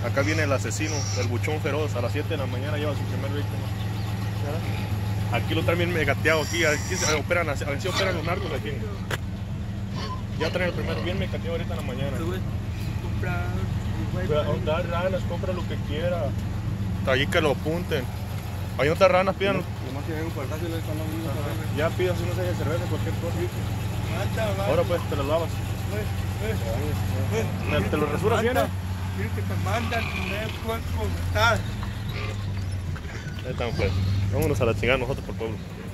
Acá viene el asesino, el buchón feroz. A las 7 de la mañana lleva su primer víctima. Aquí lo traen bien megateado. Aquí operan, así operan los narcos aquí. Ya traen el primero bien megateado ahorita en la mañana. Da ranas, compra lo que quiera. Allí que lo apunten. Hay otras ranas, pidan. Ya pidas unos de cerveza, cualquier cosa. Ahora pues te lo lavas. ¿Te lo rasuras bien? Quiero que te mandan, no puedes comentar. Ahí estamos pues. Vámonos a la chingada nosotros por pueblo.